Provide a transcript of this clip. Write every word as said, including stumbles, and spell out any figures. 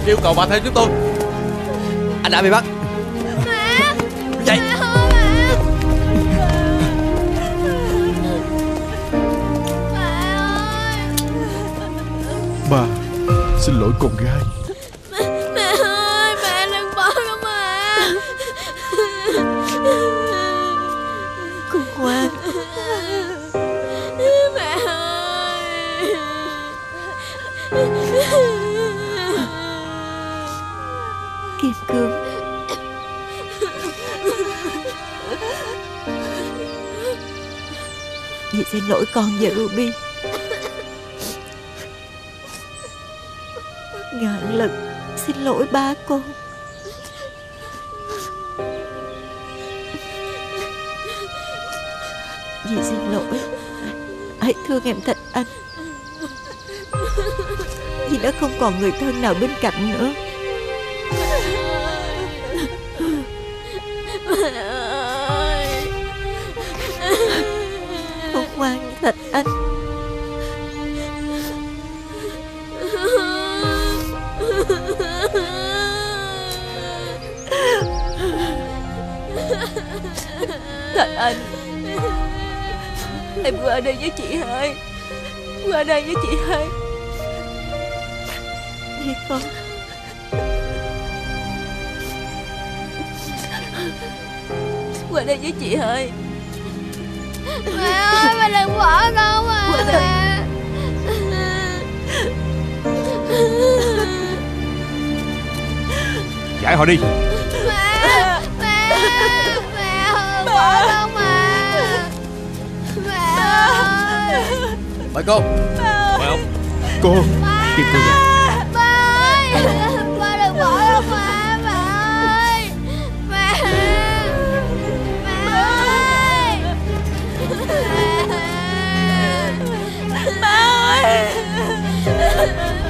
Yêu cầu bà theo chúng tôi. Anh đã bị bắt. Mẹ. Vậy Mẹ ơi, mẹ. Mẹ ơi. Bà xin lỗi con gái. Mẹ ơi, mẹ đừng bỏ con mẹ. Con ngoan. Mẹ ơi. Kim Cương, dì xin lỗi con và Ruby ngàn lần. Xin lỗi ba con. Dì xin lỗi. Hãy thương em Thạch Anh. Dì đã không còn người thân nào bên cạnh nữa. Mẹ ơi. Con ngoan Thạch Anh. Thạch Anh, em qua đây với chị hai. Qua đây với chị hai. Đi con. Qua đây với chị hai. Mẹ ơi, mẹ đừng bỏ con mà mẹ. giải họ đi. Mẹ, mẹ, mẹ ơi, bỏ con mà. Mẹ ơi. Mời cô. Mời ông. Cô Kim Cương à. Ba ơi, ba đừng bỏ con mà. Mẹ ơi. Mẹ. Mẹ ơi. Mẹ. Ba ơi.